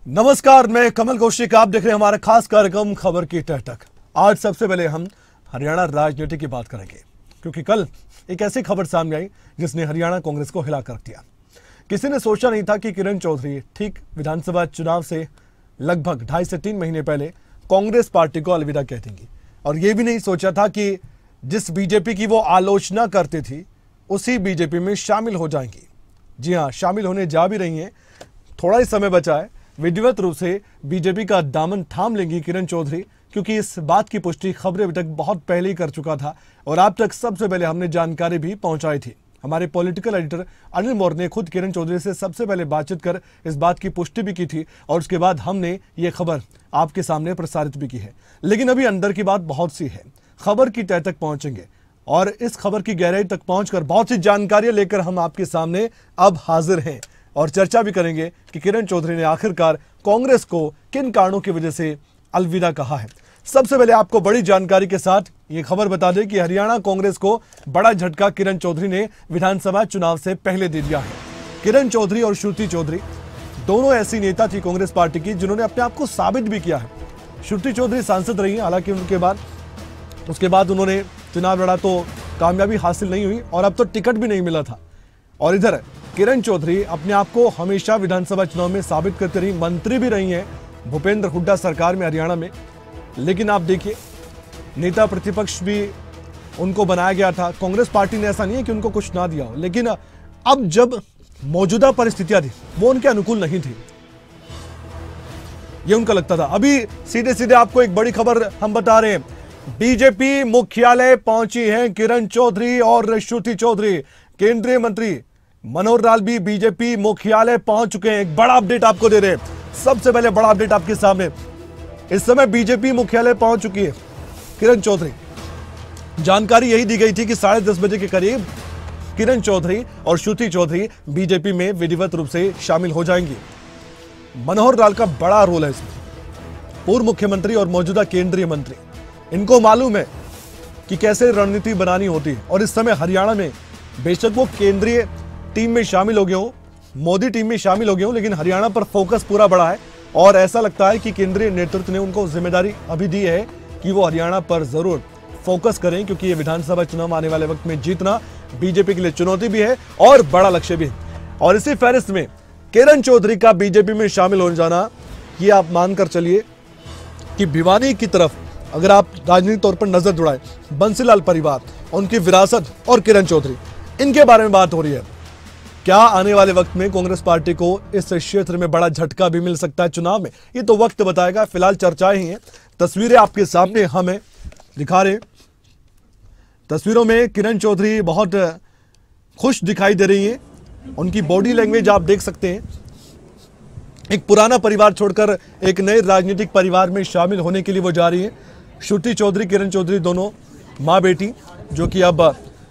नमस्कार, मैं कमल कौशिक। आप देख रहे हैं हमारा खास कार्यक्रम खबर की तह तक। आज सबसे पहले हम हरियाणा राजनीति की बात करेंगे, क्योंकि कल एक ऐसी खबर सामने आई जिसने हरियाणा कांग्रेस को हिला कर रख दिया। किसी ने सोचा नहीं था कि किरण चौधरी ठीक विधानसभा चुनाव से लगभग 2.5 से 3 महीने पहले कांग्रेस पार्टी को अलविदा कह देंगी, और ये भी नहीं सोचा था कि जिस बीजेपी की वो आलोचना करती थी उसी बीजेपी में शामिल हो जाएंगी। जी हाँ, शामिल होने जा भी रही हैं। थोड़ा ही समय बचा है, विधिवत रूप से बीजेपी का दामन थाम लेंगी किरण चौधरी, क्योंकि इस बात की पुष्टि खबरें अभी तक बहुत पहले ही कर चुका था और आप तक सबसे पहले हमने जानकारी भी पहुंचाई थी। हमारे पॉलिटिकल एडिटर अनिल मौर्य ने खुद किरण चौधरी से सबसे पहले बातचीत कर इस बात की पुष्टि भी की थी, और उसके बाद हमने ये खबर आपके सामने प्रसारित भी की है। लेकिन अभी अंदर की बात बहुत सी है, खबर की तह तक पहुंचेंगे और इस खबर की गहराई तक पहुंचकर बहुत सी जानकारियां लेकर हम आपके सामने अब हाजिर हैं और चर्चा भी करेंगे कि किरण चौधरी ने आखिरकार कांग्रेस को किन कारणों की वजह से अलविदा कहा है। सबसे पहले आपको बड़ी जानकारी के साथ ये खबर बता दें कि हरियाणा कांग्रेस को बड़ा झटका किरण चौधरी ने विधानसभा चुनाव से पहले दे दिया है। किरण चौधरी और श्रुति चौधरी दोनों ऐसी नेता थी कांग्रेस पार्टी की जिन्होंने अपने आप को साबित भी किया है। श्रुति चौधरी सांसद रही, हालांकि उसके बाद उन्होंने चुनाव लड़ा तो कामयाबी हासिल नहीं हुई और अब तो टिकट भी नहीं मिला था। और इधर किरण चौधरी अपने आप को हमेशा विधानसभा चुनाव में साबित करती रही, मंत्री भी रही हैं भूपेंद्र हुड्डा सरकार में हरियाणा में। लेकिन आप देखिए, नेता प्रतिपक्ष भी उनको बनाया गया था। कांग्रेस पार्टी ने ऐसा नहीं है कि उनको कुछ ना दिया हो, लेकिन अब जब मौजूदा परिस्थितियां थी वो उनके अनुकूल नहीं थी, ये उनका लगता था। अभी सीधे सीधे आपको एक बड़ी खबर हम बता रहे हैं, बीजेपी मुख्यालय पहुंची हैं किरण चौधरी और श्रुति चौधरी। केंद्रीय मंत्री मनोहर लाल भी बीजेपी मुख्यालय पहुंच चुके हैं। एक बड़ा अपडेट आपको दे रहे हैं, सबसे पहले बड़ा अपडेट आपके सामने। इस समय बीजेपी मुख्यालय पहुंच चुकी है किरण चौधरी। जानकारी यही दी गई थी कि 10:30 बजे के करीब किरण चौधरी और श्रुति चौधरी बीजेपी में विधिवत रूप से शामिल हो जाएंगी। मनोहर लाल का बड़ा रोल है इसमें, पूर्व मुख्यमंत्री और मौजूदा केंद्रीय मंत्री। इनको मालूम है कि कैसे रणनीति बनानी होती है, और इस समय हरियाणा में बेशक वो केंद्रीय टीम में शामिल हो गए हो, मोदी टीम में शामिल हो गए हो, लेकिन हरियाणा पर फोकस पूरा बड़ा है। और ऐसा लगता है कि केंद्रीय नेतृत्व ने उनको जिम्मेदारी अभी दी है कि वो हरियाणा पर जरूर फोकस करें, क्योंकि ये विधानसभा चुनाव आने वाले वक्त में जीतना बीजेपी के लिए चुनौती भी है और बड़ा लक्ष्य भी है। और इसी फहरिस्त में किरण चौधरी का बीजेपी में शामिल हो जाना, ये आप मानकर चलिए कि भिवानी की तरफ अगर आप राजनीतिक तौर पर नजर दौड़ाएं, बंसीलाल परिवार, उनकी विरासत और किरण चौधरी, इनके बारे में बात हो रही है। क्या आने वाले वक्त में कांग्रेस पार्टी को इस क्षेत्र में बड़ा झटका भी मिल सकता है चुनाव में? ये तो वक्त बताएगा। फिलहाल चर्चाएं ही हैं। तस्वीरें आपके सामने हमें दिखा रहे हैं। तस्वीरों में किरण चौधरी बहुत खुश दिखाई दे रही हैं। उनकी बॉडी लैंग्वेज आप देख सकते हैं। एक पुराना परिवार छोड़कर एक नए राजनीतिक परिवार में शामिल होने के लिए वो जा रही है। श्रुति चौधरी, किरण चौधरी दोनों माँ बेटी, जो कि अब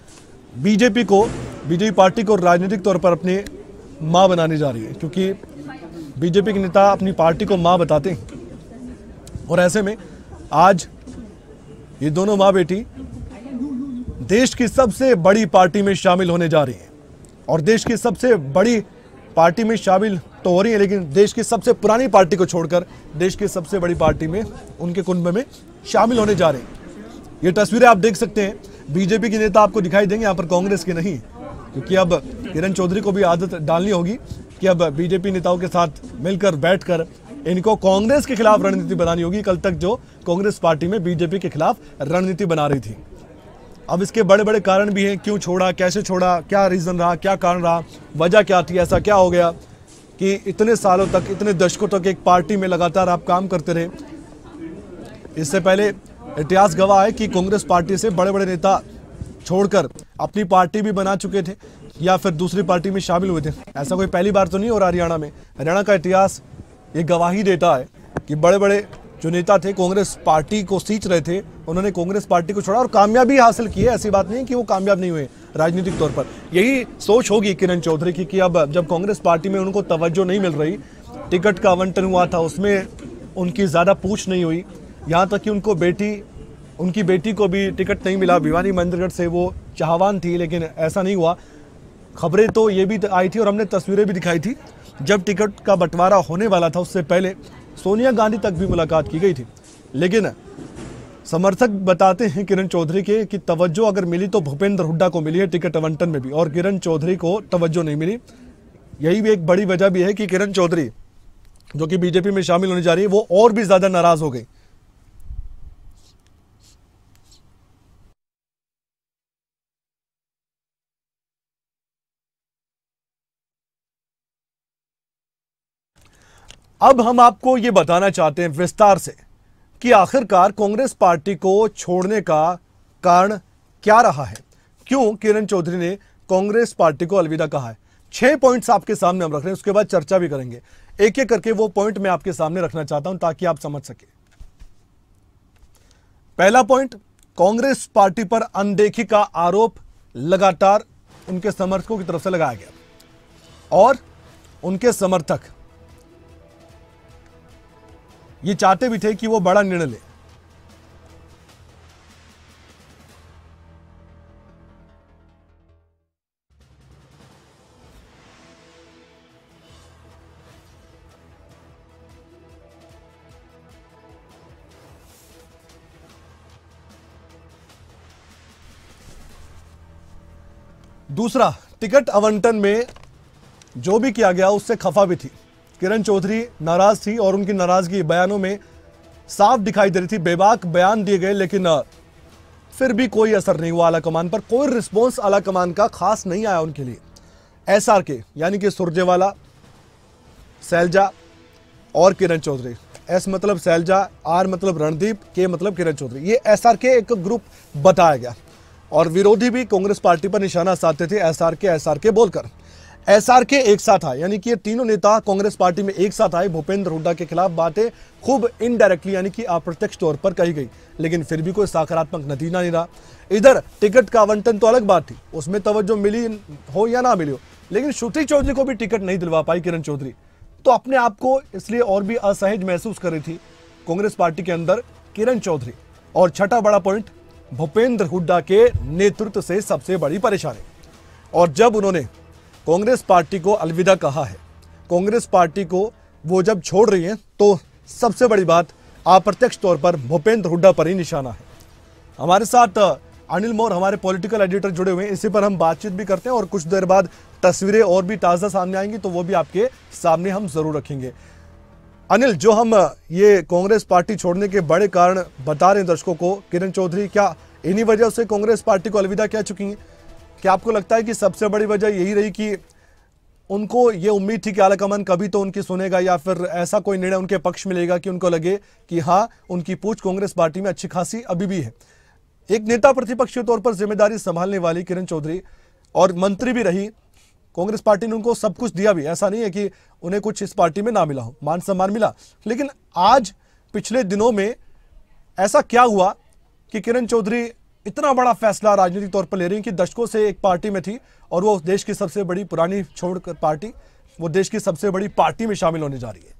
बीजेपी पार्टी को राजनीतिक तौर पर अपने माँ बनाने जा रही है, क्योंकि बीजेपी के नेता अपनी पार्टी को माँ बताते हैं। और ऐसे में आज ये दोनों माँ बेटी देश की सबसे बड़ी पार्टी में शामिल होने जा रही हैं। और देश की सबसे बड़ी पार्टी में शामिल तो हो रही है, लेकिन देश की सबसे पुरानी पार्टी को छोड़कर देश की सबसे बड़ी पार्टी में, उनके कुंभ में शामिल होने जा रहे हैं। ये तस्वीरें आप देख सकते हैं। बीजेपी के नेता आपको दिखाई देंगे, यहाँ पर कांग्रेस के नहीं, क्योंकि अब किरण चौधरी को भी आदत डालनी होगी कि अब बीजेपी नेताओं के साथ मिलकर बैठकर इनको कांग्रेस के खिलाफ रणनीति बनानी होगी। कल तक जो कांग्रेस पार्टी में बीजेपी के खिलाफ रणनीति बना रही थी। अब इसके बड़े बड़े कारण भी हैं, क्यों छोड़ा, कैसे छोड़ा, क्या रीजन रहा, क्या कारण रहा, वजह क्या थी, ऐसा क्या हो गया कि इतने सालों तक, इतने दशकों तक एक पार्टी में लगातार आप काम करते रहे। इससे पहले इतिहास गवाह है कि कांग्रेस पार्टी से बड़े बड़े नेता छोड़कर अपनी पार्टी भी बना चुके थे या फिर दूसरी पार्टी में शामिल हुए थे। ऐसा कोई पहली बार तो नहीं हो रहा हरियाणा में। हरियाणा का इतिहास ये गवाही देता है कि बड़े बड़े जो नेता थे, कांग्रेस पार्टी को सींच रहे थे, उन्होंने कांग्रेस पार्टी को छोड़ा और कामयाबी हासिल की है। ऐसी बात नहीं कि वो कामयाब नहीं हुए राजनीतिक तौर पर। यही सोच होगी किरण चौधरी की कि अब जब कांग्रेस पार्टी में उनको तवज्जो नहीं मिल रही, टिकट का आवंटन हुआ था उसमें उनकी ज़्यादा पूछ नहीं हुई, यहाँ तक कि उनकी बेटी को भी टिकट नहीं मिला। भिवानी मंदिरगढ़ से वो चाहवान थी, लेकिन ऐसा नहीं हुआ। खबरें तो ये भी आई थी और हमने तस्वीरें भी दिखाई थी जब टिकट का बंटवारा होने वाला था उससे पहले सोनिया गांधी तक भी मुलाकात की गई थी, लेकिन समर्थक बताते हैं किरण चौधरी के कि तवज्जो अगर मिली तो भूपेंद्र हुड्डा को मिली है टिकट आवंटन में भी, और किरण चौधरी को तवज्जो नहीं मिली। यही भी एक बड़ी वजह भी है कि किरण चौधरी जो कि बीजेपी में शामिल होने जा रही है वो और भी ज्यादा नाराज हो गई। अब हम आपको ये बताना चाहते हैं विस्तार से कि आखिरकार कांग्रेस पार्टी को छोड़ने का कारण क्या रहा है, क्यों किरण चौधरी ने कांग्रेस पार्टी को अलविदा कहा है। 6 पॉइंट्स आपके सामने हम रख रहे हैं, उसके बाद चर्चा भी करेंगे। एक एक करके वो पॉइंट मैं आपके सामने रखना चाहता हूं ताकि आप समझ सके। पहला पॉइंट, कांग्रेस पार्टी पर अनदेखी का आरोप लगातार उनके समर्थकों की तरफ से लगाया गया और उनके समर्थक ये चाहते भी थे कि वो बड़ा निर्णय ले। दूसरा, टिकट आवंटन में जो भी किया गया उससे खफा भी थी। किरण चौधरी नाराज थी और उनकी नाराजगी बयानों में साफ दिखाई दे रही थी। बेबाक बयान दिए गए लेकिन फिर भी कोई असर नहीं हुआ आलाकमान पर, कोई रिस्पॉन्स आलाकमान का खास नहीं आया उनके लिए। SRK यानी कि सुरजेवाला, शैलजा और किरण चौधरी, S मतलब शैलजा, R मतलब रणदीप, K मतलब किरण चौधरी, ये SRK एक ग्रुप बताया गया और विरोधी भी कांग्रेस पार्टी पर निशाना साधते थे SRK बोलकर। SRK एक साथ आए, यानी कि ये तीनों नेता कांग्रेस पार्टी में एक साथ आए। भूपेंद्र हुड्डा के खिलाफ बातें खूब इनडायरेक्टली यानी कि अप्रत्यक्ष तौर पर कही गई, लेकिन फिर भी कोई सकारात्मक नतीजा नहीं रहा। इधर टिकट का आवंटन तो अलग बात थी, उसमें तवज्जो मिली हो या ना मिली हो, लेकिन श्रुति चौधरी को भी टिकट नहीं दिलवा पाई किरण चौधरी, तो अपने आप को इसलिए और भी असहज महसूस कर रही थी कांग्रेस पार्टी के अंदर किरण चौधरी। और छठा बड़ा पॉइंट, भूपेंद्र हुड्डा के नेतृत्व से सबसे बड़ी परेशानी। और जब उन्होंने कांग्रेस पार्टी को अलविदा कहा है, कांग्रेस पार्टी को वो जब छोड़ रही हैं, तो सबसे बड़ी बात अप्रत्यक्ष तौर पर भूपेंद्र हुड्डा पर ही निशाना है। हमारे साथ अनिल मौर्य हमारे पॉलिटिकल एडिटर जुड़े हुए हैं, इसी पर हम बातचीत भी करते हैं और कुछ देर बाद तस्वीरें और भी ताज़ा सामने आएंगी तो वो भी आपके सामने हम जरूर रखेंगे। अनिल, जो हम ये कांग्रेस पार्टी छोड़ने के बड़े कारण बता रहे हैं दर्शकों को, किरण चौधरी क्या इन्हीं वजह से कांग्रेस पार्टी को अलविदा कह चुकी हैं? क्या आपको लगता है कि सबसे बड़ी वजह यही रही कि उनको ये उम्मीद थी कि आलाकमान कभी तो उनकी सुनेगा या फिर ऐसा कोई निर्णय उनके पक्ष में लेगा कि उनको लगे कि हाँ, उनकी पूछ कांग्रेस पार्टी में अच्छी खासी अभी भी है? एक नेता प्रतिपक्ष के तौर पर जिम्मेदारी संभालने वाली किरण चौधरी और मंत्री भी रही, कांग्रेस पार्टी ने उनको सब कुछ दिया भी, ऐसा नहीं है कि उन्हें कुछ इस पार्टी में ना मिला हो, मान सम्मान मिला। लेकिन आज पिछले दिनों में ऐसा क्या हुआ कि किरण चौधरी इतना बड़ा फैसला राजनीतिक तौर पर ले रही हैं कि दशकों से एक पार्टी में थी और वो देश की सबसे बड़ी पुरानी छोड़कर पार्टी, वो देश की सबसे बड़ी पार्टी में शामिल होने जा रही है?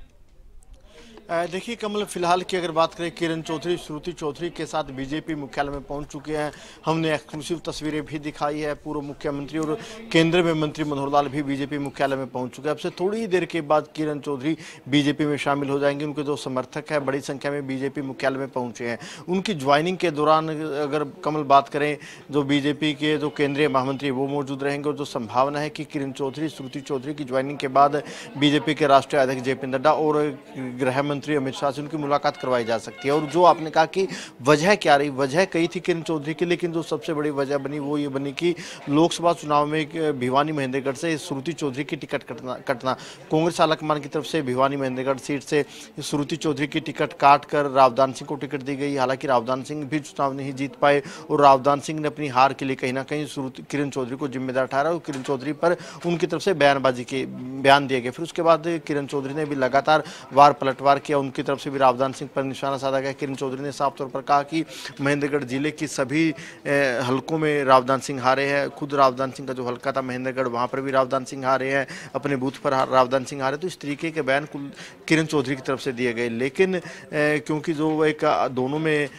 देखिए कमल, फिलहाल की अगर बात करें, किरण चौधरी श्रुति चौधरी के साथ बीजेपी मुख्यालय में पहुंच चुके हैं। हमने एक्सक्लूसिव तस्वीरें भी दिखाई है। पूर्व मुख्यमंत्री और केंद्र में मंत्री मनोहर लाल भी बीजेपी मुख्यालय में पहुंच चुके हैं। अब से थोड़ी ही देर के बाद किरण चौधरी बीजेपी में शामिल हो जाएंगे। उनके जो समर्थक हैं बड़ी संख्या में बीजेपी मुख्यालय में पहुंचे हैं। उनकी ज्वाइनिंग के दौरान अगर कमल बात करें, जो बीजेपी के जो केंद्रीय महामंत्री वो मौजूद रहेंगे और जो संभावना है कि किरण चौधरी श्रुति चौधरी की ज्वाइनिंग के बाद बीजेपी के राष्ट्रीय अध्यक्ष JP नड्डा और गृह मंत्री अमित शाह से उनकी मुलाकात करवाई जा सकती है। और जो आपने कहा कि वजह क्या रही, वजह कही थी किरण चौधरी की, लेकिन जो सबसे बड़ी वजह बनी वो ये बनी कि लोकसभा चुनाव में भिवानी महेंद्रगढ़ से श्रुति चौधरी की टिकट कटना कांग्रेस आलाकमान की तरफ से भिवानी महेंद्रगढ़ सीट से श्रुति चौधरी की टिकट काट कर रावदान सिंह को टिकट दी गई। हालांकि रावदान सिंह भी चुनाव नहीं जीत पाए और रावदान सिंह ने अपनी हार के लिए कहीं ना कहीं किरण चौधरी को जिम्मेदार ठहरा और किरण चौधरी पर उनकी तरफ से बयान दिए गए। फिर उसके बाद किरण चौधरी ने भी लगातार वार पलटवार किया, उनकी तरफ से भी रावदान सिंह पर निशाना साधा गया। किरण चौधरी ने साफ तौर पर कहा कि महेंद्रगढ़ जिले की सभी हलकों में रावदान सिंह हारे हैं। खुद रावदान सिंह का जो हलका था महेंद्रगढ़, वहाँ पर भी रावदान सिंह हारे हैं, अपने बूथ पर रावदान सिंह हारे। तो इस तरीके के बयान किरण चौधरी की तरफ से दिए गए। लेकिन क्योंकि जो एक दोनों में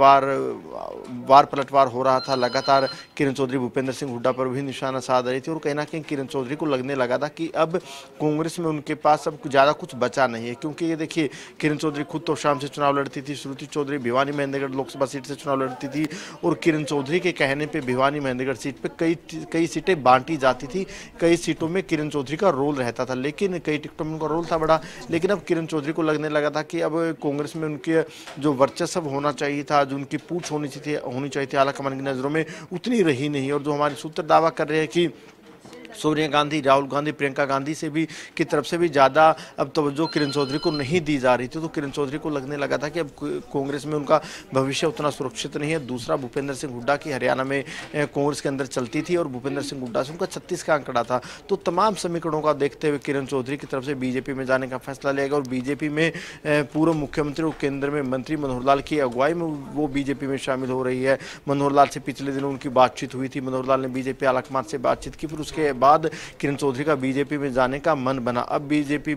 वार पलटवार हो रहा था, लगातार किरण चौधरी भूपेंद्र सिंह हुड्डा पर भी निशाना साध रही थी और कहीं ना कहीं किरण चौधरी को लगने लगा था कि अब कांग्रेस में उनके पास अब ज़्यादा कुछ बचा नहीं है। क्योंकि ये देखिए, किरण चौधरी खुद तो शाम से चुनाव लड़ती थी, श्रुति चौधरी भिवानी महेंद्रगढ़ लोकसभा सीट से चुनाव लड़ती थी और किरण चौधरी के कहने पे भिवानी महेंद्रगढ़ सीट पे कई सीटें बांटी जाती थी, कई सीटों में किरण चौधरी का रोल रहता था, लेकिन कई टिकटों में उनका रोल था बड़ा। लेकिन अब किरण चौधरी को लगने लगा था कि अब कांग्रेस में उनके जो वर्चस्व होना चाहिए था, जो उनकी पूछ होनी चाहिए आला कमान की नज़रों में, उतनी रही नहीं। और जो हमारे सूत्र दावा कर रहे हैं कि सोनिया गांधी, राहुल गांधी, प्रियंका गांधी से भी की तरफ से भी ज़्यादा अब तवज्जो किरण चौधरी को नहीं दी जा रही थी, तो किरण चौधरी को लगने लगा था कि अब कांग्रेस में उनका भविष्य उतना सुरक्षित नहीं है। दूसरा, भूपेंद्र सिंह हुड्डा की हरियाणा में कांग्रेस के अंदर चलती थी और भूपेंद्र सिंह हुड्डा से उनका 36 का आंकड़ा था। तो तमाम समीकरणों का देखते हुए किरण चौधरी की तरफ से बीजेपी में जाने का फैसला लिया गया और बीजेपी में पूर्व मुख्यमंत्री और केंद्र में मंत्री मनोहर लाल की अगुवाई में वो बीजेपी में शामिल हो रही है। मनोहर लाल से पिछले दिनों उनकी बातचीत हुई थी, मनोहर लाल ने बीजेपी आलाकमान से बातचीत की, फिर उसके बाद किरण चौधरी का बीजेपी में जाने का मन बना। अब बीजेपी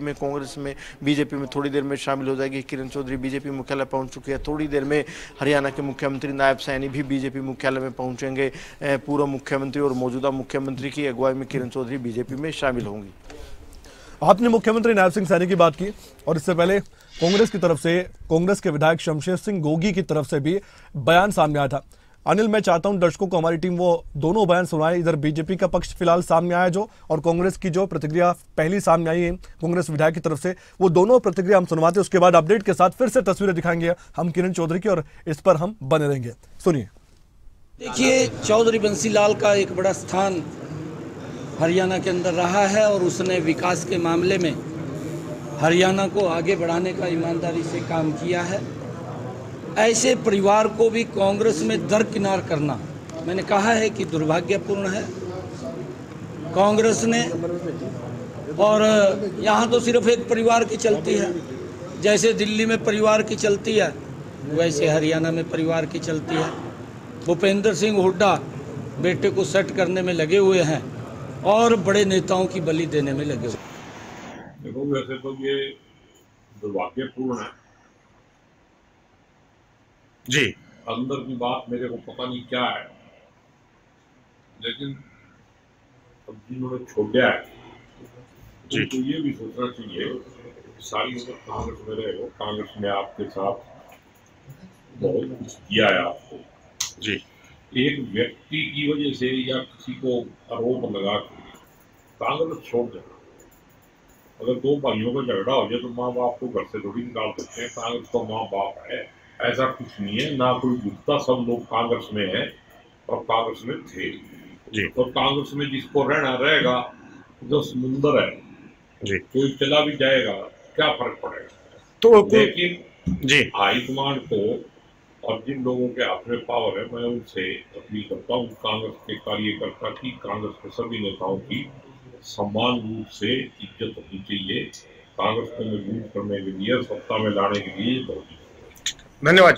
में थोड़ी देर में शामिल हो जाएगी किरण चौधरी। बीजेपी मुख्यालय पहुंच चुकी है। थोड़ी देर में हरियाणा के मुख्यमंत्री नायब सैनी भी बीजेपी मुख्यालय में पहुंचेंगे। पूर्व मुख्यमंत्री और मौजूदा मुख्यमंत्री की अगुवाई में किरण चौधरी बीजेपी में शामिल होंगी। आपने मुख्यमंत्री नायब सिंह सैनी की बात की और इससे पहले कांग्रेस की तरफ से कांग्रेस के विधायक शमशेर सिंह गोगी की तरफ से भी बयान सामने आया था। अनिल, मैं चाहता हूं दर्शकों को हमारी टीम वो दोनों बयान सुनाए। इधर बीजेपी का पक्ष फिलहाल सामने आया जो, और कांग्रेस की जो प्रतिक्रिया पहली सामने आई है कांग्रेस विधायक की तरफ से, वो दोनों प्रतिक्रिया हम सुनवाते हैं। उसके बाद अपडेट के साथ फिर से तस्वीरें दिखाएंगे हम किरण चौधरी की और इस पर हम बने रहेंगे। सुनिए। देखिए, चौधरी बंसीलाल का एक बड़ा स्थान हरियाणा के अंदर रहा है और उसने विकास के मामले में हरियाणा को आगे बढ़ाने का ईमानदारी से काम किया है। ऐसे परिवार को भी कांग्रेस में दरकिनार करना, मैंने कहा है कि दुर्भाग्यपूर्ण है कांग्रेस ने। और यहाँ तो सिर्फ एक परिवार की चलती है, जैसे दिल्ली में परिवार की चलती है वैसे हरियाणा में परिवार की चलती है। भूपेंद्र सिंह हुड्डा बेटे को सेट करने में लगे हुए हैं और बड़े नेताओं की बलि देने में लगे हुए। देखो, वैसे तो ये दुर्भाग्यपूर्ण है जी। अंदर की बात मेरे को पता नहीं क्या है, लेकिन अब जिन्होंने छोड़ा है जी, तो ये भी सोचना चाहिए सारी उम्र कांग्रेस में रहे हो, कांग्रेस ने आपके साथ बहुत कुछ किया है आपको जी। एक व्यक्ति की वजह से या किसी को आरोप लगा के कांग्रेस छोड़ देना, अगर दो भाइयों का झगड़ा हो जाए तो माँ बाप को घर से थोड़ी निकाल सकते हैं। कांग्रेस तो माँ बाप है, ऐसा कुछ नहीं है, ना कोई गुप्ता, सब लोग कांग्रेस में है और कांग्रेस में थे जी। और कांग्रेस में जिसको रहना रहेगा, जो समुंदर है जी, कोई चला भी जाएगा क्या फर्क पड़ेगा। तो लेकिन जी हाईकमांड को और जिन लोगों के हाथ में पावर है, मैं उनसे अपील करता हूँ कांग्रेस के कार्यकर्ता की, कांग्रेस के सभी नेताओं की समान रूप से इज्जत होनी चाहिए। कांग्रेस को मजबूत करने के लिए, सत्ता में लाने के लिए बहुत धन्यवाद।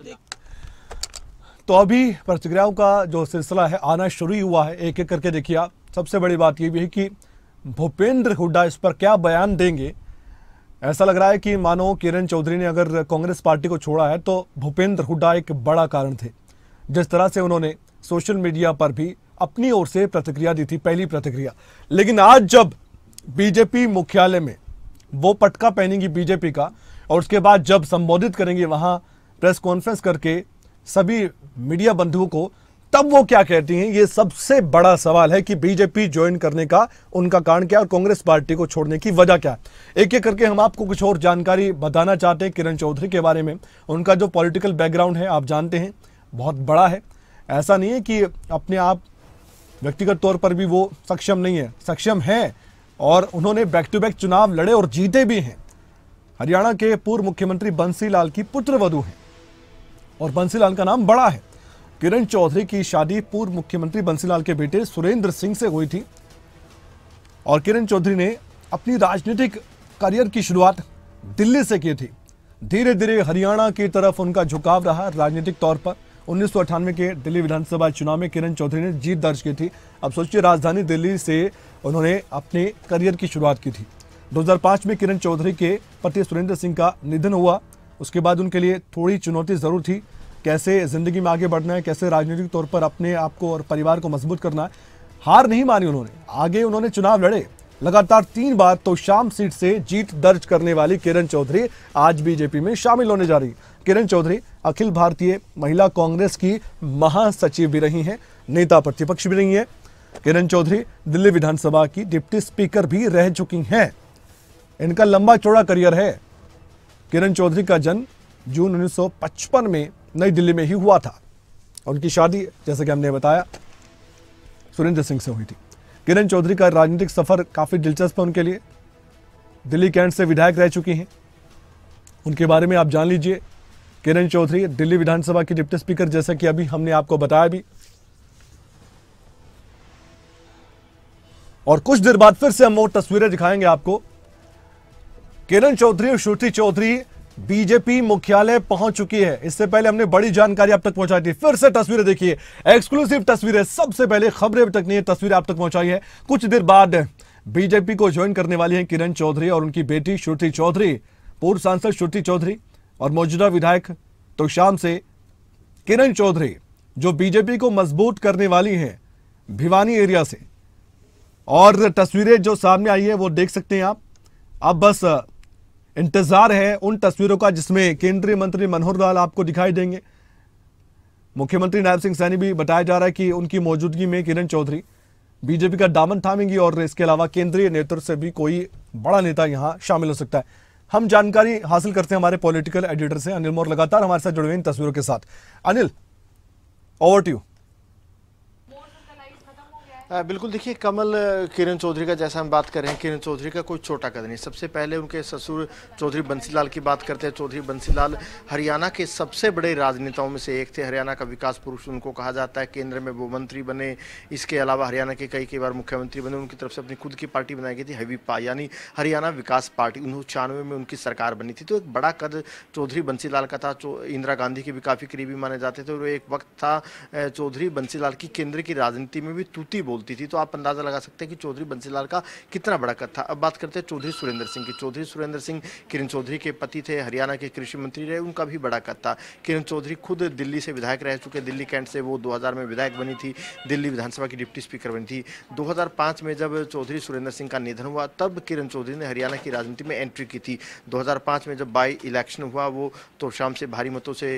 तो अभी प्रतिक्रियाओं का जो सिलसिला है आना शुरू ही हुआ है, एक एक करके देखिए आप। सबसे बड़ी बात ये भी है कि भूपेंद्र हुड्डा इस पर क्या बयान देंगे। ऐसा लग रहा है कि मानो किरण चौधरी ने अगर कांग्रेस पार्टी को छोड़ा है तो भूपेंद्र हुड्डा एक बड़ा कारण थे। जिस तरह से उन्होंने सोशल मीडिया पर भी अपनी ओर से प्रतिक्रिया दी थी, पहली प्रतिक्रिया। लेकिन आज जब बीजेपी मुख्यालय में वो पटका पहनेंगी बीजेपी का और उसके बाद जब संबोधित करेंगे वहां प्रेस कॉन्फ्रेंस करके सभी मीडिया बंधुओं को, तब वो क्या कहती हैं, ये सबसे बड़ा सवाल है कि बीजेपी ज्वाइन करने का उनका कारण क्या और कांग्रेस पार्टी को छोड़ने की वजह क्या है। एक एक करके हम आपको कुछ और जानकारी बताना चाहते हैं किरण चौधरी के बारे में। उनका जो पॉलिटिकल बैकग्राउंड है आप जानते हैं बहुत बड़ा है। ऐसा नहीं है कि अपने आप व्यक्तिगत तौर पर भी वो सक्षम नहीं है, सक्षम है और उन्होंने बैक टू बैक चुनाव लड़े और जीते भी हैं। हरियाणा के पूर्व मुख्यमंत्री बंसीलाल की पुत्रवधू हैं और बंसीलाल का नाम बड़ा है। किरण चौधरी की शादी पूर्व मुख्यमंत्री बंसीलाल के बेटे सुरेंद्र सिंह से हुई थी और किरण चौधरी ने अपनी राजनीतिक करियर की शुरुआत दिल्ली से की थी। धीरे धीरे हरियाणा की तरफ उनका झुकाव रहा राजनीतिक तौर पर। 1998 के दिल्ली विधानसभा चुनाव में किरण चौधरी ने जीत दर्ज की थी। अब सोचिए, राजधानी दिल्ली से उन्होंने अपने करियर की शुरुआत की थी। 2005 में किरण चौधरी के पति सुरेंद्र सिंह का निधन हुआ। उसके बाद उनके लिए थोड़ी चुनौती जरूर थी, कैसे जिंदगी में आगे बढ़ना है, कैसे राजनीतिक तौर पर अपने आप को और परिवार को मजबूत करना है। हार नहीं मानी उन्होंने, आगे उन्होंने चुनाव लड़े, लगातार 3 बार तोशाम सीट से जीत दर्ज करने वाली किरण चौधरी आज बीजेपी में शामिल होने जा रही। किरण चौधरी अखिल भारतीय महिला कांग्रेस की महासचिव भी रही हैं, नेता प्रतिपक्ष भी रही हैं। किरण चौधरी दिल्ली विधानसभा की डिप्टी स्पीकर भी रह चुकी हैं। इनका लंबा चौड़ा करियर है। किरण चौधरी का जन्म जून 1955 में नई दिल्ली में ही हुआ था। उनकी शादी, जैसे कि हमने बताया, सुरेंद्र सिंह से हुई थी। किरण चौधरी का राजनीतिक सफर काफी दिलचस्प है उनके लिए। दिल्ली कैंट से विधायक रह चुकी हैं, उनके बारे में आप जान लीजिए। किरण चौधरी दिल्ली विधानसभा की डिप्टी स्पीकर, जैसा कि अभी हमने आपको बताया भी। और कुछ देर बाद फिर से हम वो तस्वीरें दिखाएंगे आपको। किरण चौधरी और श्रुति चौधरी बीजेपी मुख्यालय पहुंच चुकी है। इससे पहले हमने बड़ी जानकारी आप तक पहुंचाई थी। फिर से तस्वीरें देखिए, एक्सक्लूसिव तस्वीरें, सबसे पहले खबरें अभी तक नहीं, तस्वीरें आप तक पहुंचाई है। कुछ देर बाद बीजेपी को ज्वाइन करने वाली हैं किरण चौधरी और उनकी बेटी श्रुति चौधरी। पूर्व सांसद श्रुति चौधरी और मौजूदा विधायक तोशाम से किरण चौधरी, जो बीजेपी को मजबूत करने वाली हैं भिवानी एरिया से। और तस्वीरें जो सामने आई है वो देख सकते हैं आप। अब बस इंतजार है उन तस्वीरों का जिसमें केंद्रीय मंत्री मनोहर लाल आपको दिखाई देंगे। मुख्यमंत्री नायब सिंह सैनी भी बताया जा रहा है कि उनकी मौजूदगी में किरण चौधरी बीजेपी का दामन थामेंगी और इसके अलावा केंद्रीय नेतृत्व से भी कोई बड़ा नेता यहां शामिल हो सकता है। हम जानकारी हासिल करते हैं हमारे पॉलिटिकल एडिटर से अनिल मोर, लगातार हमारे साथ जुड़े हुए इन तस्वीरों के साथ। Anil, over to you. बिल्कुल, देखिए कमल, किरण चौधरी का जैसा हम बात कर रहे हैं, किरण चौधरी का कोई छोटा कद नहीं। सबसे पहले उनके ससुर चौधरी बंसीलाल की बात करते हैं। चौधरी बंसीलाल हरियाणा के सबसे बड़े राजनेताओं में से एक थे। हरियाणा का विकास पुरुष उनको कहा जाता है। केंद्र में वो मंत्री बने, इसके अलावा हरियाणा के कई बार मुख्यमंत्री बने। उनकी तरफ से अपनी खुद की पार्टी बनाई गई थी, हवीपा, यानी हरियाणा विकास पार्टी। 1996 में उनकी सरकार बनी थी। तो एक बड़ा कद चौधरी बंसीलाल का था। इंदिरा गांधी के भी काफ़ी करीबी माने जाते थे और एक वक्त था चौधरी बंसीलाल की केंद्र की राजनीति में भी तूती बोलती थी। तो आप अंदाजा लगा सकते हैं कि चौधरी बंसीलाल का कितना बड़ा कद था। अब बात करते हैं चौधरी सुरेंद्र सिंह की। चौधरी सुरेंद्र सिंह किरण चौधरी के पति थे, हरियाणा के कृषि मंत्री रहे, उनका भी बड़ा कद था। किरण चौधरी खुद दिल्ली से विधायक रह चुके। दिल्ली कैंट से वो 2000 में विधायक बनी थी, दिल्ली विधानसभा की डिप्टी स्पीकर बनी थी। 2005 में जब चौधरी सुरेंद्र सिंह का निधन हुआ तब किरण चौधरी ने हरियाणा की राजनीति में एंट्री की थी। 2005 में जब बाई इलेक्शन हुआ वो तोशाम से भारी मतों से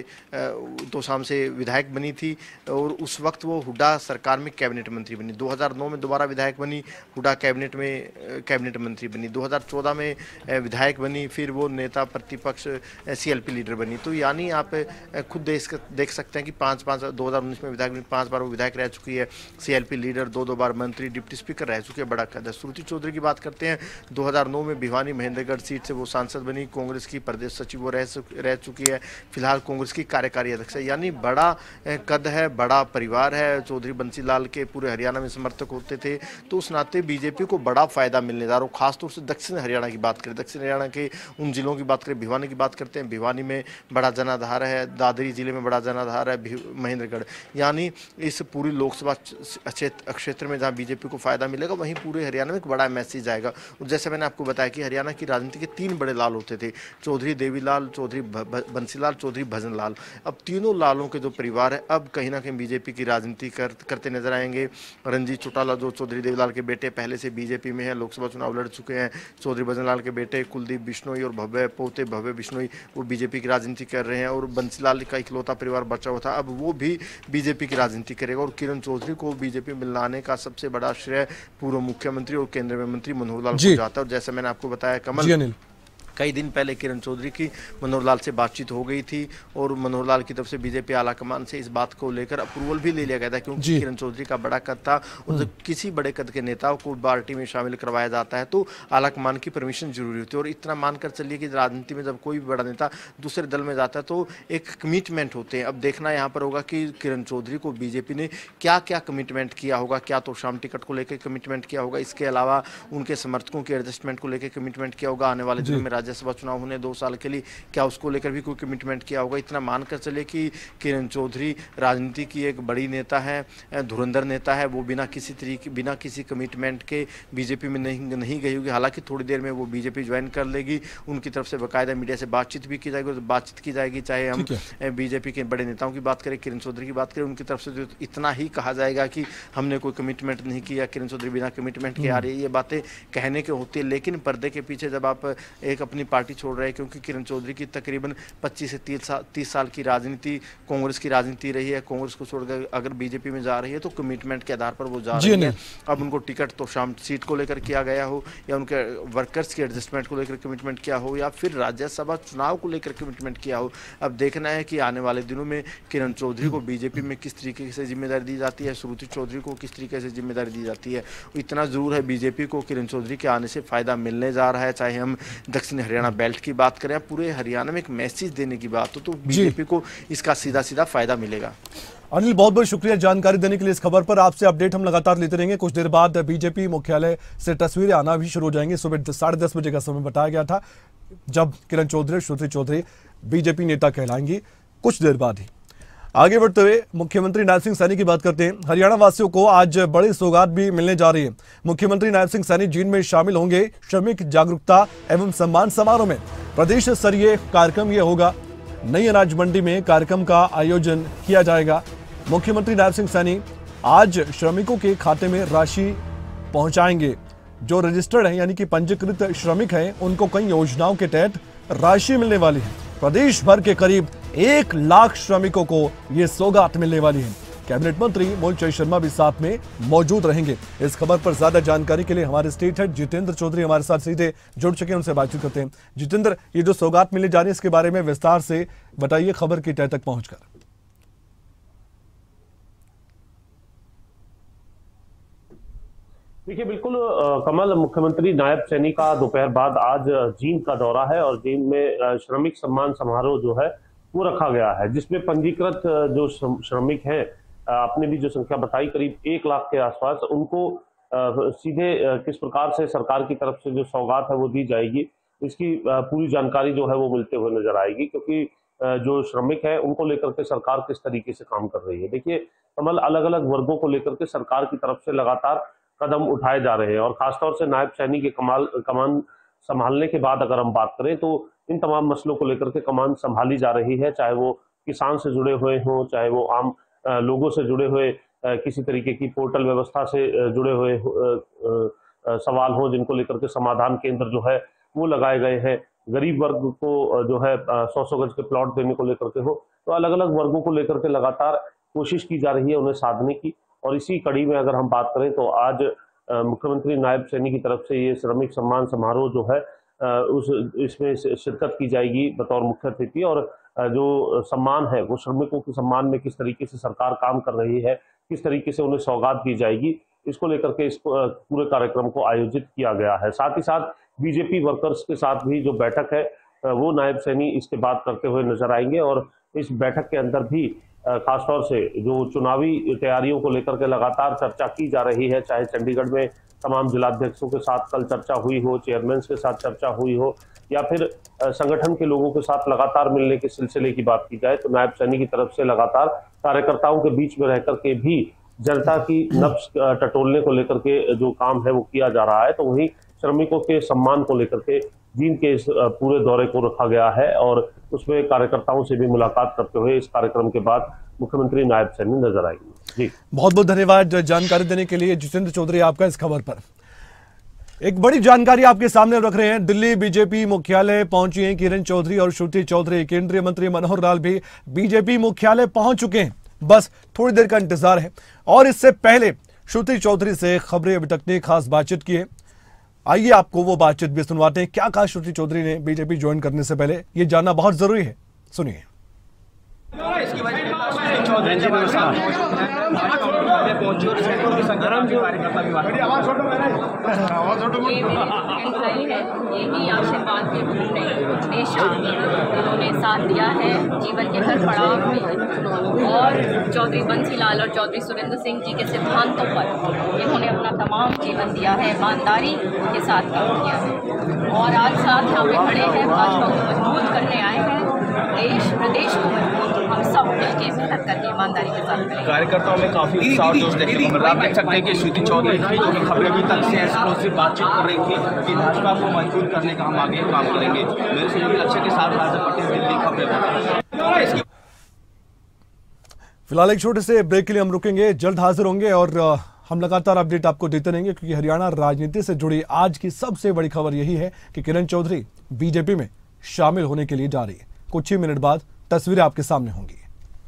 तोशाम से विधायक बनी थी और उस वक्त वो हुड्डा सरकार में कैबिनेट मंत्री बनी। 2009 में दोबारा विधायक बनी, हुड्डा कैबिनेट में कैबिनेट मंत्री बनी। 2014 में विधायक बनी, फिर वो नेता प्रतिपक्ष सीएलपी लीडर बनी। तो यानी आप खुद देख सकते हैं कि 2019 में विधायक बनी, 5 बार वो विधायक रह चुकी है, सीएलपी लीडर, 2 बार मंत्री, डिप्टी स्पीकर रह चुके हैं। बड़ा कद है। श्रुति चौधरी की बात करते हैं, 2009 में भिवानी महेंद्रगढ़ सीट से वो सांसद बनी, कांग्रेस की प्रदेश सचिव वो रह चुकी है, फिलहाल कांग्रेस की कार्यकारी अध्यक्ष है। यानी बड़ा कद है, बड़ा परिवार है। चौधरी बंसीलाल के पूरे हरियाणा में समर्थक होते थे, तो उस नाते बीजेपी को बड़ा फायदा मिलने जा रहा है। खासतौर से दक्षिण हरियाणा की बात करें, दक्षिण हरियाणा के उन जिलों की बात करें, भिवानी की बात करते हैं, भिवानी में बड़ा जनाधार है, दादरी जिले में बड़ा जनाधार है, महेंद्रगढ़, यानी इस पूरी लोकसभा क्षेत्र में जहां बीजेपी को फायदा मिलेगा वहीं पूरे हरियाणा में एक बड़ा मैसेज आएगा। और जैसे मैंने आपको बताया कि हरियाणा की राजनीति के 3 बड़े लाल होते थे, चौधरी देवीलाल, चौधरी बंसीलाल, चौधरी भजन लाल। अब तीनों लालों के जो परिवार है अब कहीं ना कहीं बीजेपी की राजनीति करते नजर आएंगे। रणजीत चौटाला जो चौधरी देवीलाल के बेटे पहले से बीजेपी में है, लोकसभा चुनाव लड़ चुके हैं। चौधरी भजनलाल के बेटे कुलदीप बिश्नोई और भव्य बिश्नोई वो बीजेपी की राजनीति कर रहे हैं और बंसीलाल का इकलौता परिवार बचा हुआ था, अब वो भी बीजेपी की राजनीति करेगा। और किरण चौधरी को बीजेपी में लाने का सबसे बड़ा श्रेय पूर्व मुख्यमंत्री और केंद्रीय में मंत्री मनोहर लाल को जाता है। और जैसे मैंने आपको बताया कमल, कई दिन पहले किरण चौधरी की मनोहर लाल से बातचीत हो गई थी और मनोहर लाल की तरफ से बीजेपी आलाकमान से इस बात को लेकर अप्रूवल भी ले लिया गया था, क्योंकि किरण चौधरी का बड़ा कद था और जब किसी बड़े कद के नेता को पार्टी में शामिल करवाया जाता है तो आलाकमान की परमिशन जरूरी होती है। और इतना मानकर चलिए कि राजनीति में जब कोई भी बड़ा नेता दूसरे दल में जाता है तो एक कमिटमेंट होते हैं। अब देखना यहाँ पर होगा कि किरण चौधरी को बीजेपी ने क्या क्या कमिटमेंट किया होगा, क्या तो शाम टिकट को लेकर कमिटमेंट किया होगा, इसके अलावा उनके समर्थकों के एडजस्टमेंट को लेकर कमिटमेंट किया होगा, आने वाले दिनों में राज्य राज्यसभा चुनाव होने 2 साल के लिए, क्या उसको लेकर भी कोई कमिटमेंट किया होगा? इतना मानकर चले कि किरण चौधरी राजनीति की एक बड़ी नेता है, धुरंधर नेता है, वो बिना किसी कमिटमेंट के बीजेपी में नहीं गई होगी। हालांकि थोड़ी देर में वो बीजेपी ज्वाइन कर लेगी, उनकी तरफ से बाकायदा मीडिया से बातचीत भी की जाएगी, चाहे हम बीजेपी के बड़े नेताओं की बात करें, किरण चौधरी की बात करें, उनकी तरफ से जो इतना ही कहा जाएगा कि हमने कोई कमिटमेंट नहीं किया, किरण चौधरी बिना कमिटमेंट के आ रही है, ये बातें कहने की होती है। लेकिन पर्दे के पीछे जब आप एक अपनी पार्टी छोड़ रहे हैं, क्योंकि किरण चौधरी की तकरीबन 25 से 30 साल की राजनीति, कांग्रेस की राजनीति रही है, कांग्रेस को छोड़कर अगर बीजेपी में जा रही है तो कमिटमेंट के आधार पर वो जा रही है। अब उनको टिकट तो शाम सीट को लेकर किया गया हो, या उनके वर्कर्स के एडजस्टमेंट को लेकर कमिटमेंट किया हो, या फिर राज्यसभा चुनाव को लेकर कमिटमेंट किया हो। अब देखना है कि आने वाले दिनों में किरण चौधरी को बीजेपी में किस तरीके से जिम्मेदारी दी जाती है, श्रुति चौधरी को किस तरीके से जिम्मेदारी दी जाती है। इतना जरूर है, बीजेपी को किरण चौधरी के आने से फायदा मिलने जा रहा है। चाहे हम दक्षिण हरियाणा बेल्ट की बात करें, पूरे हरियाणा में एक मैसेज देने की बात हो, तो बीजेपी को इसका सीधा सीधा फायदा मिलेगा। अनिल, बहुत बहुत शुक्रिया जानकारी देने के लिए। इस खबर पर आपसे अपडेट हम लगातार लेते रहेंगे। कुछ देर बाद बीजेपी मुख्यालय से तस्वीरें आना भी शुरू हो जाएंगी। सुबह 10:30 बजे का समय बताया गया था जब किरण चौधरी, श्रुति चौधरी बीजेपी नेता कहलाएंगी। कुछ देर बाद ही आगे बढ़ते हुए मुख्यमंत्री नायब सिंह सैनी की बात करते हैं। हरियाणा वासियों को आज बड़ी सौगात भी मिलने जा रही है। मुख्यमंत्री नायब सिंह सैनी जींद में शामिल होंगे श्रमिक जागरूकता एवं सम्मान समारोह में। प्रदेश स्तरीय कार्यक्रम यह होगा। नई अनाज मंडी में कार्यक्रम का आयोजन किया जाएगा। मुख्यमंत्री नायब सिंह सैनी आज श्रमिकों के खाते में राशि पहुंचाएंगे। जो रजिस्टर्ड हैं यानी कि पंजीकृत श्रमिक हैं, उनको कई योजनाओं के तहत राशि मिलने वाली है। प्रदेश भर के करीब 1 लाख श्रमिकों को ये सौगात मिलने वाली है। कैबिनेट मंत्री मूलचंद शर्मा भी साथ में मौजूद रहेंगे। इस खबर पर ज्यादा जानकारी के लिए हमारे स्टेट हेड जितेंद्र चौधरी हमारे साथ सीधे जुड़ चुके हैं, उनसे बातचीत करते हैं। जितेंद्र, ये जो सौगात मिलने जा रही है इसके बारे में विस्तार से बताइए खबर की तह तक पहुंचकर। देखिए, बिल्कुल कमल, मुख्यमंत्री नायब सैनी का दोपहर बाद आज जींद का दौरा है और जींद में श्रमिक सम्मान समारोह जो है वो रखा गया है, जिसमें पंजीकृत जो श्रमिक हैं, आपने भी जो संख्या बताई करीब 1 लाख के आसपास, उनको सीधे किस प्रकार से सरकार की तरफ से जो सौगात है वो दी जाएगी, इसकी पूरी जानकारी जो है वो मिलते हुए नजर आएगी। क्योंकि जो श्रमिक है उनको लेकर के सरकार किस तरीके से काम कर रही है। देखिए कमल, अलग अलग वर्गों को लेकर के सरकार की तरफ से लगातार कदम उठाए जा रहे हैं और खासतौर से नायब सैनी के कमान संभालने के बाद अगर हम बात करें तो इन तमाम मसलों को लेकर के कमान संभाली जा रही है। चाहे वो किसान से जुड़े हुए हों, चाहे वो आम लोगों से जुड़े हुए किसी तरीके की पोर्टल व्यवस्था से जुड़े हुए सवाल हों, जिनको लेकर के समाधान केंद्र जो है वो लगाए गए हैं। गरीब वर्ग को जो है 100 गज के प्लॉट देने को लेकर के हो, तो अलग अलग वर्गों को लेकर के लगातार कोशिश की जा रही है उन्हें साधने की। और इसी कड़ी में अगर हम बात करें तो आज मुख्यमंत्री नायब सैनी की तरफ से ये श्रमिक सम्मान समारोह जो है इसमें शिरकत की जाएगी बतौर मुख्य अतिथि। और जो सम्मान है वो श्रमिकों के सम्मान में किस तरीके से सरकार काम कर रही है, किस तरीके से उन्हें सौगात दी जाएगी, इसको लेकर के इस पूरे कार्यक्रम को आयोजित किया गया है। साथ ही साथ बीजेपी वर्कर्स के साथ भी जो बैठक है वो नायब सैनी इसके बाद करते हुए नजर आएंगे। और इस बैठक के अंदर भी खासतौर से जो चुनावी तैयारियों को लेकर के लगातार चर्चा की जा रही है, चाहे चंडीगढ़ में तमाम जिलाध्यक्षों के साथ कल चर्चा हुई हो, चेयरमैन के साथ चर्चा हुई हो, या फिर संगठन के लोगों के साथ लगातार मिलने के सिलसिले की बात की जाए तो नायब सैनी की तरफ से लगातार कार्यकर्ताओं के बीच में रहकर के भी जनता की नब्ज टटोलने को लेकर के जो काम है वो किया जा रहा है। तो वहीं श्रमिकों के सम्मान को लेकर के जींद के इस पूरे दौरे को रखा गया है और उसमें कार्यकर्ताओं से भी मुलाकात करते हुए इस कार्यक्रम के बाद मुख्यमंत्री नायब सैनी नजर आएंगे। जी, बहुत बहुत धन्यवाद जानकारी देने के लिए जितेंद्र चौधरी आपका इस खबर पर। एक बड़ी जानकारी आपके सामने रख रहे हैं। दिल्ली बीजेपी मुख्यालय पहुंची हैं किरण चौधरी और श्रुति चौधरी। केंद्रीय मंत्री मनोहर लाल भी बीजेपी मुख्यालय पहुंच चुके हैं, बस थोड़ी देर का इंतजार है। और इससे पहले श्रुति चौधरी से खबरें अभी तक ने खास बातचीत की है। आइए आपको वो बातचीत भी सुनवाते हैं। क्या कहा श्रुति चौधरी ने बीजेपी ज्वाइन करने से पहले, ये जानना बहुत जरूरी है, सुनिए। में पहुंची और सैकड़ों की संख्या में कार्यकर्ता भी ये मेरी है, यही आशीर्वाद के रूप में हमेशा उन्होंने साथ दिया है जीवन के हर पड़ाव में, और चौधरी बंसीलाल और चौधरी सुरेंद्र सिंह जी के सिद्धांतों पर इन्होंने अपना तमाम जीवन दिया है, ईमानदारी के साथ काम किया है। और आज साथ यहाँ पे खड़े हैं, भाजपा को मजबूत करने आए हैं, देश प्रदेश को मजबूत हम सब मिलकर मेहनत करके ईमानदारी के साथ करेंगे। कार्यकर्ताओं में काफी उत्साह और जोश देखने को मिल रहा है। आप देख सकते हैं कि श्रुति चौधरी जो कि खबरें अभी तक से एक्सक्लूसिव बातचीत कर रही थी कि भाजपा को मजबूत करने का हम आगे काम करेंगे। मेरे सहयोगी लक्ष्य के साथ राजा पटेल, दिल्ली खबरें। फिलहाल एक छोटे से ब्रेक के लिए हम रुकेंगे, जल्द हाजिर होंगे और हम लगातार अपडेट आपको देते रहेंगे, क्योंकि हरियाणा राजनीति से जुड़ी आज की सबसे बड़ी खबर यही है कि किरण चौधरी बीजेपी में शामिल होने के लिए जा रही है। कुछ ही मिनट बाद तस्वीरें आपके सामने होंगी।